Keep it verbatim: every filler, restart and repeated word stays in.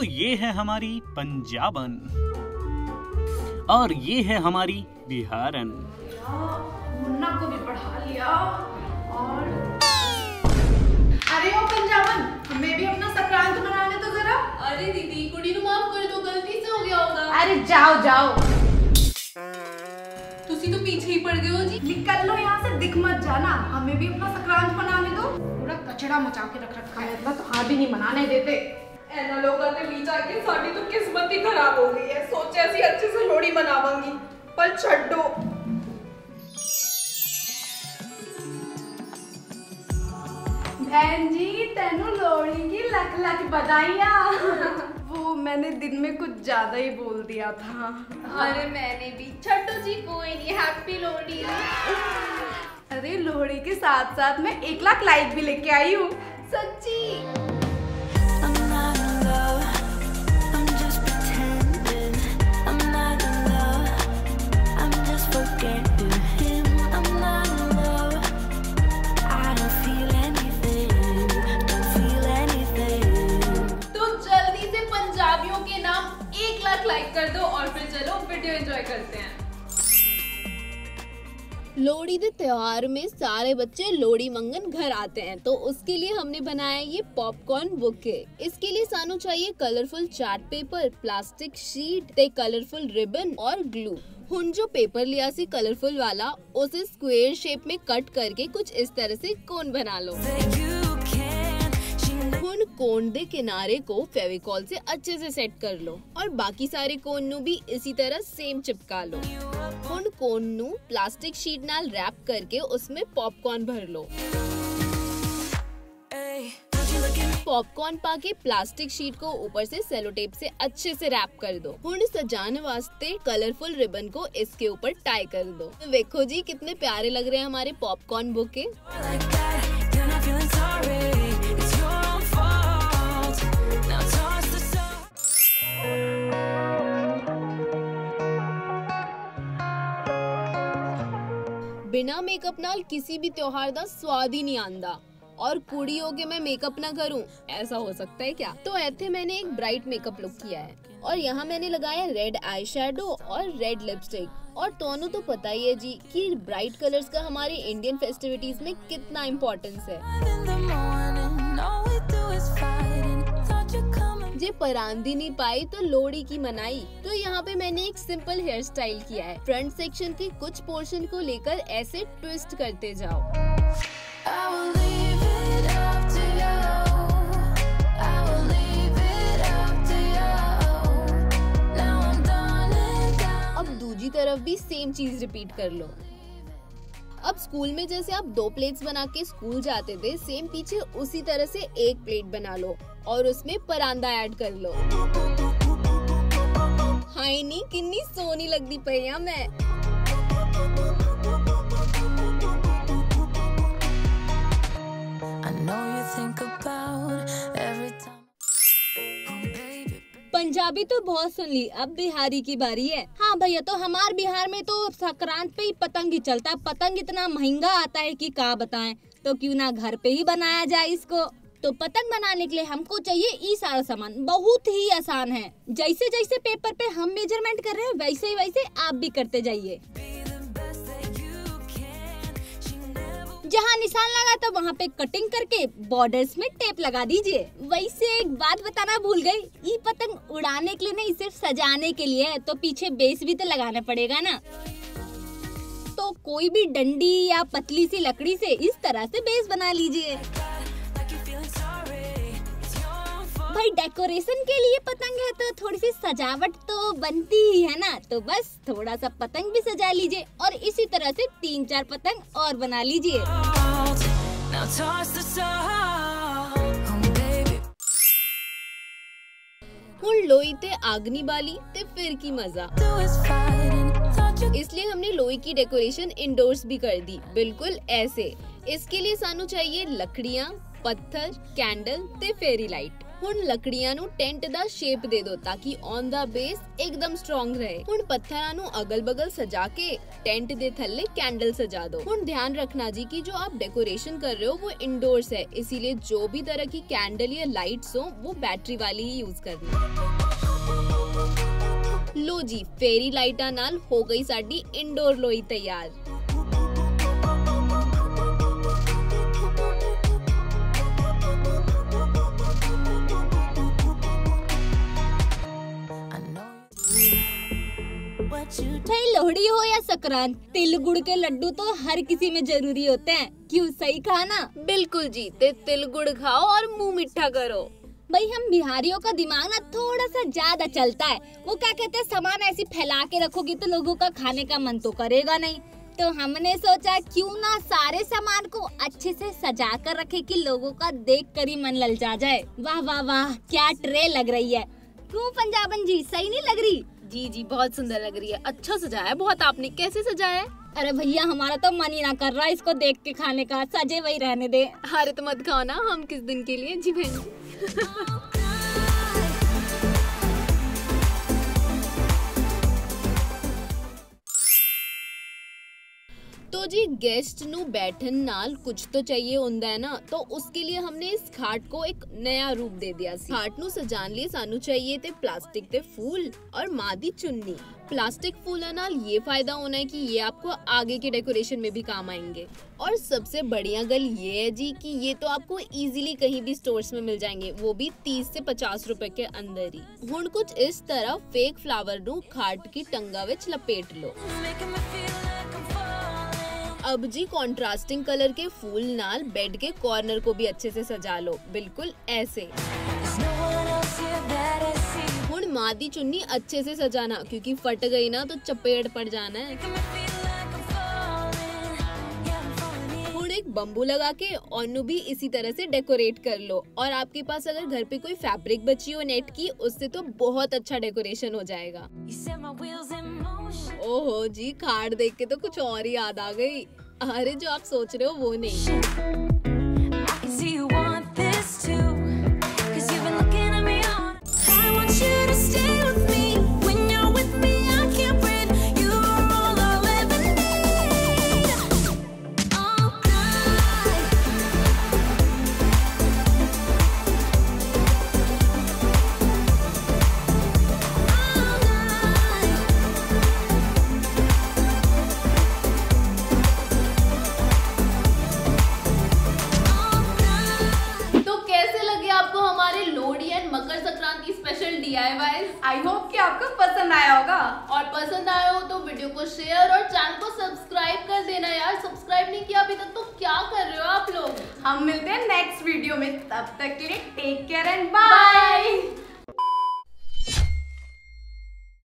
तो ये है हमारी पंजाबन और ये है हमारी बिहारन। मुन्ना को भी पढ़ा लिया। और अरे ओ पंजाबन, हमें भी अपना संक्रांत मनाने तो जरा। अरे दीदी कुड़ी को माफ कर दो, गलती से हो गया होगा। अरे जाओ जाओ, तुसी तो पीछे ही पड़ गए हो जी। निकल लो यहाँ से, दिख मत जाना। हमें भी अपना संक्रांत मनाने दो। पूरा कचड़ा मचा के रख रखा है, इतना तो हाँ भी नहीं मनाने देते। ऐना लोगों ने बीच आके साड़ी तो किस्मत ही खराब हो गई है। सोचे ऐसी अच्छे से लोहड़ी मनावांगी, पर छड्डो। बहन जी तेनू लोहड़ी की लख लख बधाइयाँ। वो मैंने दिन में कुछ ज्यादा ही बोल दिया था। अरे मैंने भी। छड्डो जी, कोई नहीं, हैप्पी लोहड़ी। अरे लोहड़ी के साथ साथ मैं एक लाख लाइक भी लेके आई हूँ। सच्ची? लाइक कर दो और फिर चलो वीडियो एंजॉय करते हैं। लोहड़ी के त्योहार में सारे बच्चे लोहड़ी मंगन घर आते हैं, तो उसके लिए हमने बनाया ये पॉपकॉर्न बुके। इसके लिए सानू चाहिए colourful chart paper, plastic sheet ते कलरफुल रिबन और ग्लू। हुन जो पेपर लिया सी कलरफुल वाला, उसे स्क्वायर शेप में कट करके कुछ इस तरह से कोन बना लो। हुन कोन दे किनारे को फेविकॉल से अच्छे से सेट कर लो और बाकी सारे कोन नू भी इसी तरह सेम चिपका लो। हुन कोन नू प्लास्टिक शीट नाल रैप करके उसमें पॉपकॉर्न भर लो। पॉपकॉर्न पाके प्लास्टिक शीट को ऊपर से सेलो टेप से अच्छे से रैप कर दो। हुन सजाने वास्ते कलरफुल रिबन को इसके ऊपर टाई कर दो। देखो जी कितने प्यारे लग रहे हैं हमारे पॉपकॉर्न बुके। बिना मेकअप नाल किसी भी त्योहार दा स्वाद ही नहीं आंदा। और कुड़ी हो के मैं मेकअप ना करूं, ऐसा हो सकता है क्या? तो ऐथे मैंने एक ब्राइट मेकअप लुक किया है और यहाँ मैंने लगाया रेड आई शेडो और रेड लिपस्टिक। और दोनों तो पता ही है जी कि ब्राइट कलर्स का हमारे इंडियन फेस्टिविटीज में कितना इम्पोर्टेंस है। जे परांदी नहीं पाई तो लोहड़ी की मनाई। तो यहाँ पे मैंने एक सिंपल हेयर स्टाइल किया है। फ्रंट सेक्शन के कुछ पोर्शन को लेकर ऐसे ट्विस्ट करते जाओ। अब दूसरी तरफ भी सेम चीज रिपीट कर लो। अब स्कूल में जैसे आप दो प्लेट्स बना के स्कूल जाते थे, सेम पीछे उसी तरह से एक प्लेट बना लो और उसमें परांदा ऐड कर लो। हाय नी कितनी सोनी लगती पई हां मैं। पंजाबी तो बहुत सुन ली, अब बिहारी की बारी है। हाँ भैया, तो हमारे बिहार में तो संक्रांत पे ही पतंग ही चलता है। पतंग इतना महंगा आता है कि क्या बताएं, तो क्यों ना घर पे ही बनाया जाए इसको। तो पतंग बनाने के लिए हमको चाहिए ये सारा सामान, बहुत ही आसान है। जैसे जैसे पेपर पे हम मेजरमेंट कर रहे हैं वैसे ही वैसे आप भी करते जाइए। जहाँ निशान लगा था वहाँ पे कटिंग करके बॉर्डर्स में टेप लगा दीजिए। वैसे एक बात बताना भूल गई, ये पतंग उड़ाने के लिए नहीं, सिर्फ सजाने के लिए है, तो पीछे बेस भी तो लगाना पड़ेगा ना। तो कोई भी डंडी या पतली सी लकड़ी से इस तरह से बेस बना लीजिए। भाई डेकोरेशन के लिए पतंग है तो थोड़ी सी सजावट तो बनती ही है ना, तो बस थोड़ा सा पतंग भी सजा लीजिए और इसी तरह से तीन चार पतंग और बना लीजिए। हुन लोई ते आगनी बाली ते फिर की मजा। इसलिए हमने लोई की डेकोरेशन इंडोर्स भी कर दी, बिल्कुल ऐसे। इसके लिए सानू चाहिए लकड़ियाँ, पत्थर, कैंडल ते फेरी लाइट। ਹੁਣ ਲੱਕੜੀਆਂ ਨੂੰ ਟੈਂਟ ਦਾ ਸ਼ੇਪ ਦੇ ਦਿਓ ताकि ऑन द बेस एकदम स्ट्रॉन्ग रहे। ਹੁਣ ਪੱਥਰਾਂ ਨੂੰ अगल बगल सजा के टेंट दे थल्ले कैंडल सजा दो। ਹੁਣ ध्यान रखना जी कि जो आप डेकोरेशन कर रहे हो वो इंडोर्स है, इसीलिए जो भी तरह की कैंडल या लाइट्स हो वो बैटरी वाली ही यूज करनी। लो जी फेरी लाइटा नाल हो गई साडी इंडोर लोई तैयार। चाहे लोहड़ी हो या संक्रांत, तिल गुड़ के लड्डू तो हर किसी में जरूरी होते हैं। क्यों, सही कहा ना? बिल्कुल जी, ते तिल गुड़ खाओ और मुंह मीठा करो। भाई हम बिहारियों का दिमाग ना थोड़ा सा ज्यादा चलता है। वो क्या कहते हैं, सामान ऐसी फैला के रखोगी तो लोगों का खाने का मन तो करेगा नहीं। तो हमने सोचा क्यों ना सारे सामान को अच्छे से सजा कर रखे कि लोगों का देख कर ही मन ललचा जाए। वाह वाह वाह, क्या ट्रे लग रही है। क्यों पंजाबन जी, सही नहीं लग रही? जी जी बहुत सुंदर लग रही है, अच्छा सजाया है बहुत। आपने कैसे सजाया है? अरे भैया हमारा तो मन ही ना कर रहा इसको देख के खाने का, सजे वही रहने दे। अरे तो मत खाओ ना, हम किस दिन के लिए जी बहन। तो जी गेस्ट नु बैठन नाल कुछ तो चाहिए होंदा है ना, तो उसके लिए हमने इस खाट को एक नया रूप दे दिया सी। खाट नु सजान लिए सानू चाहिए थे प्लास्टिक के फूल और मादी चुन्नी। प्लास्टिक फूल नाल ये फायदा होना है कि ये आपको आगे के डेकोरेशन में भी काम आएंगे। और सबसे बढ़िया गल ये है जी कि ये तो आपको इजीली कहीं भी स्टोर्स में मिल जाएंगे, वो भी तीस से पचास रुपए के अंदर ही। हुण कुछ इस तरह फेक फ्लावर नु खाट की टंगा विच लपेट लो। अब जी कॉन्ट्रास्टिंग कलर के फूल नाल बेड के कॉर्नर को भी अच्छे से सजा लो, बिल्कुल ऐसे। हुण मादी चुन्नी अच्छे से सजाना, क्योंकि फट गई ना तो चपेट पड़ जाना है। हुण एक बम्बू लगा के ओनू भी इसी तरह से डेकोरेट कर लो। और आपके पास अगर घर पे कोई फैब्रिक बची हो नेट की, उससे तो बहुत अच्छा डेकोरेशन हो जाएगा। ओहो जी, खाट देख के तो कुछ और ही याद आ गई। अरे जो आप सोच रहे हो वो नहीं। आई होप कि आपको पसंद आया होगा, और पसंद आया हो तो वीडियो को शेयर और चैनल को सब्सक्राइब कर देना यार। सब्सक्राइब नहीं किया अभी तक तो क्या कर रहे हो आप लोग। हम मिलते हैं नेक्स्ट वीडियो में, तब तक के लिए टेक केयर एंड बाय।